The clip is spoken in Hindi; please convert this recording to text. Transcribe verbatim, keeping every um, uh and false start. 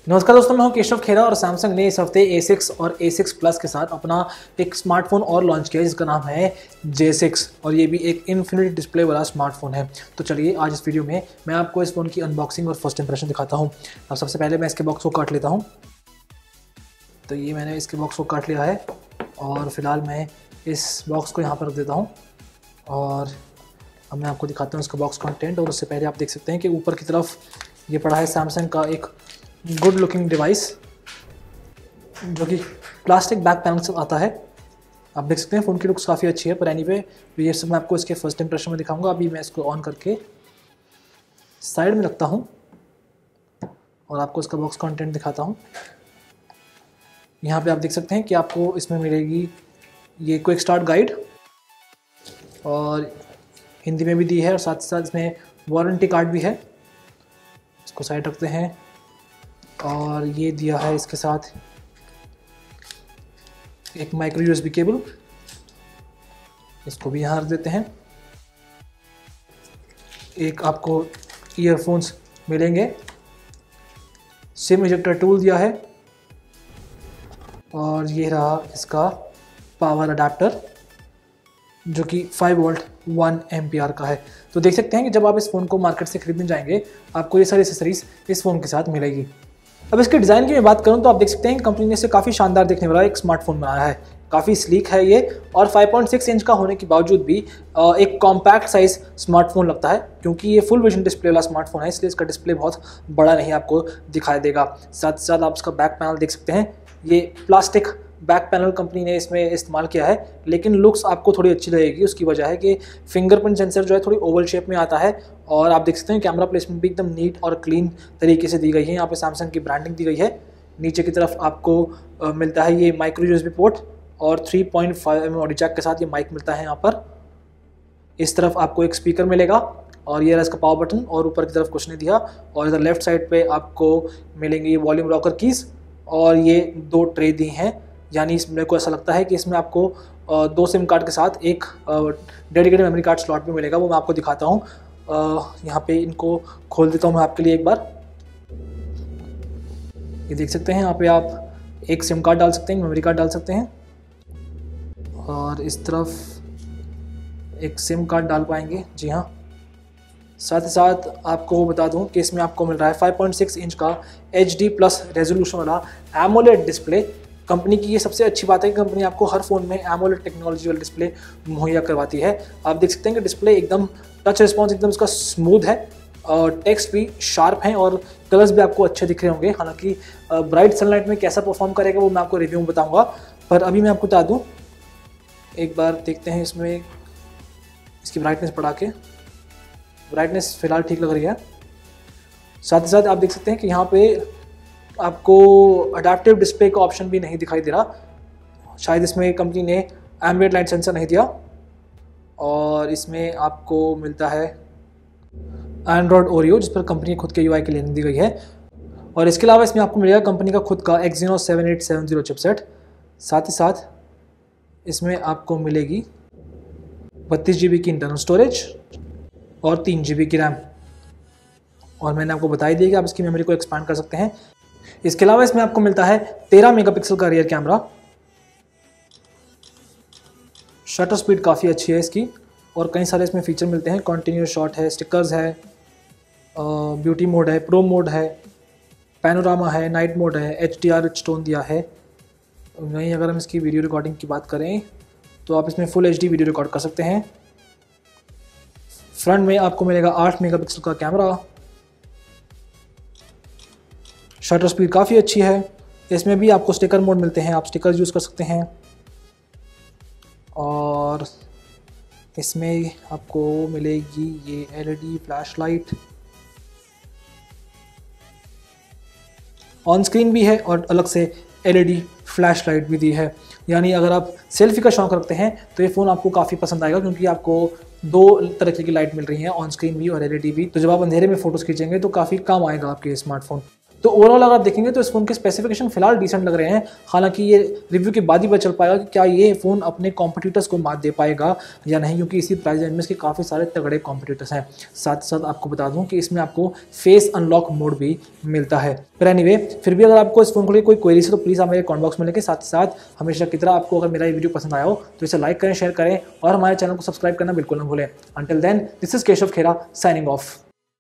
नमस्कार दोस्तों, मैं हूं केशव खेरा और सैमसंग ने इस हफ्ते ए सिक्स और ए सिक्स प्लस के साथ अपना एक स्मार्टफोन और लॉन्च किया जिसका नाम है जे सिक्स और ये भी एक इन्फिनिटी डिस्प्ले वाला स्मार्टफोन है। तो चलिए आज इस वीडियो में मैं आपको इस फ़ोन की अनबॉक्सिंग और फर्स्ट इंप्रेशन दिखाता हूं। अब सबसे पहले मैं इसके बॉक्स को काट लेता हूँ। तो ये मैंने इसके बॉक्स को काट लिया है और फिलहाल मैं इस बॉक्स को यहाँ पर रख देता हूँ और अब मैं आपको दिखाता हूँ इसका बॉक्स कंटेंट। और उससे पहले आप देख सकते हैं कि ऊपर की तरफ ये पड़ा है सैमसंग का एक गुड लुकिंग डिवाइस जो कि प्लास्टिक बैक पैनल से आता है। आप देख सकते हैं फ़ोन की लुक्स काफ़ी अच्छी है, पर एनीवे ये सब मैं आपको इसके फर्स्ट इंप्रेशन में दिखाऊंगा। अभी मैं इसको ऑन करके साइड में रखता हूं और आपको इसका बॉक्स कंटेंट दिखाता हूं। यहाँ पे आप देख सकते हैं कि आपको इसमें मिलेगी ये क्विक स्टार्ट गाइड और हिंदी में भी दी है और साथ साथ इसमें वारंटी कार्ड भी है। इसको साइड रखते हैं और ये दिया है इसके साथ एक माइक्रो यूएसबी केबल, इसको भी यहाँ रख देते हैं। एक आपको ईयरफोन्स मिलेंगे, सिम इजेक्टर टूल दिया है और ये रहा इसका पावर अडेप्टर जो कि फाइव वोल्ट वन एम्पियर का है। तो देख सकते हैं कि जब आप इस फ़ोन को मार्केट से खरीदने जाएंगे आपको ये सारी एक्सेसरीज इस फ़ोन के साथ मिलेगी। अब इसके डिज़ाइन की मैं बात करूं तो आप देख सकते हैं कि कंपनी ने इसे काफ़ी शानदार देखने वाला एक स्मार्टफोन बनाया है। काफ़ी स्लीक है ये और फाइव पॉइंट सिक्स इंच का होने के बावजूद भी एक कॉम्पैक्ट साइज स्मार्टफोन लगता है क्योंकि ये फुल विजन डिस्प्ले वाला स्मार्टफोन है, इसलिए इसका डिस्प्ले बहुत बड़ा नहीं आपको दिखाई देगा। साथ साथ आप इसका बैक पैनल देख सकते हैं, ये प्लास्टिक बैक पैनल कंपनी ने इसमें इस्तेमाल किया है, लेकिन लुक्स आपको थोड़ी अच्छी लगेगी। उसकी वजह है कि फिंगरप्रिंट सेंसर जो है थोड़ी ओवल शेप में आता है और आप देख सकते हैं कैमरा प्लेसमेंट भी एकदम नीट और क्लीन तरीके से दी गई है। यहाँ पे सैमसंग की ब्रांडिंग दी गई है। नीचे की तरफ आपको आ, मिलता है ये माइक्रो यूएसबी पोर्ट और three point five M M audio jack के साथ ये माइक मिलता है। यहाँ पर इस तरफ आपको एक स्पीकर मिलेगा और ये रहा इसका पावर बटन और ऊपर की तरफ कुछ नहीं दिया। और इधर लेफ्ट साइड पे आपको मिलेंगे ये वॉल्यूम रॉकर कीज़ और ये दो ट्रे दी हैं, यानी इस मेरे को ऐसा लगता है कि इसमें आपको दो सिम कार्ड के साथ एक डेडिकेटेड मेमोरी कार्ड स्लॉट भी मिलेगा, वो मैं आपको दिखाता हूँ। यहाँ पे इनको खोल देता हूँ मैं आपके लिए एक बार। ये देख सकते हैं यहाँ पे आप एक सिम कार्ड डाल सकते हैं, मेमोरी कार्ड डाल सकते हैं और इस तरफ एक सिम कार्ड डाल पाएंगे। जी हाँ, साथ ही साथ आपको बता दूं कि इसमें आपको मिल रहा है फाइव पॉइंट सिक्स इंच का एच डी प्लस रेजोल्यूशन वाला एमोलेड डिस्प्ले। कंपनी की ये सबसे अच्छी बात है कि कंपनी आपको हर फ़ोन में एमोलेड टेक्नोलॉजी वाला डिस्प्ले मुहैया करवाती है। आप देख सकते हैं कि डिस्प्ले एकदम टच रिस्पॉन्स एकदम इसका स्मूथ है और टेक्स्ट भी शार्प हैं और कलर्स भी आपको अच्छे दिख रहे होंगे। हालांकि ब्राइट सनलाइट में कैसा परफॉर्म करेगा वो मैं आपको रिव्यू में बताऊंगा, पर अभी मैं आपको बता दूँ, एक बार देखते हैं इसमें इसकी ब्राइटनेस बढ़ा के। ब्राइटनेस फ़िलहाल ठीक लग रही है। साथ ही साथ आप देख सकते हैं कि यहाँ पे आपको अडेप्टिव डिस्प्ले का ऑप्शन भी नहीं दिखाई दे रहा। शायद इसमें कंपनी ने एम्बिएंट लाइट सेंसर नहीं दिया और इसमें आपको मिलता है एंड्रॉयड ओरियो जिस पर कंपनी खुद के यूआई की लेन दी गई है। और इसके अलावा इसमें आपको मिलेगा कंपनी का खुद का Exynos seven eight seven zero chipset. साथ ही साथ इसमें आपको मिलेगी बत्तीस जी बी की इंटरनल स्टोरेज और तीन जी बी की रैम। और मैंने आपको बता ही दिया कि आप इसकी मेमोरी को एक्सपांड कर सकते हैं। इसके अलावा इसमें आपको मिलता है तेरह मेगापिक्सल का रियर कैमरा। शटर स्पीड काफ़ी अच्छी है इसकी और कई सारे इसमें फीचर मिलते हैं। कॉन्टिन्यूस शॉट है, स्टिकर्स है, ब्यूटी मोड है, प्रो मोड है, पैनोरामा है, नाइट मोड है, एच डी आर स्टोन दिया है। वहीं अगर हम इसकी वीडियो रिकॉर्डिंग की बात करें तो आप इसमें full H D video record कर सकते हैं। फ्रंट में आपको मिलेगा आठ मेगापिक्सल का कैमरा। शटर स्पीड काफ़ी अच्छी है। इसमें भी आपको स्टिकर मोड मिलते हैं, आप स्टिकर यूज़ कर सकते हैं। और इसमें आपको मिलेगी ये LED flash light, on screen भी है और अलग से एलईडी फ्लैश लाइट भी दी है। यानी अगर आप सेल्फी का शौक रखते हैं तो ये फ़ोन आपको काफ़ी पसंद आएगा क्योंकि आपको दो तरह की लाइट मिल रही हैं, ऑन स्क्रीन भी और एलईडी भी। तो जब आप अंधेरे में फ़ोटोज़ खींचेंगे तो काफ़ी काम आएगा आपके स्मार्टफोन। तो ओवरऑल अगर आप देखेंगे तो इस फोन के स्पेसिफिकेशन फिलहाल डिसेंट लग रहे हैं। हालांकि ये रिव्यू के बाद ही पता चल पाएगा कि क्या ये फ़ोन अपने कॉम्पिटिटर्स को मात दे पाएगा या नहीं, क्योंकि इसी प्राइस रेंज में इसके काफ़ी सारे तगड़े कॉम्पिटिटर्स हैं। साथ साथ आपको बता दूं कि इसमें आपको फेस अनलॉक मोड भी मिलता है। पर एनीवे, फिर भी अगर आपको इस फोन को लेकर कोई क्वेरीज है तो प्लीज़ आप मेरे कमेंट बॉक्स में लिखें। साथ ही साथ हमेशा की तरह आपको अगर मेरा ये वीडियो पसंद आया हो तो इसे लाइक करें, शेयर करें और हमारे चैनल को सब्सक्राइब करना बिल्कुल ना भूलें। Until then, this is Keshav Khera signing of.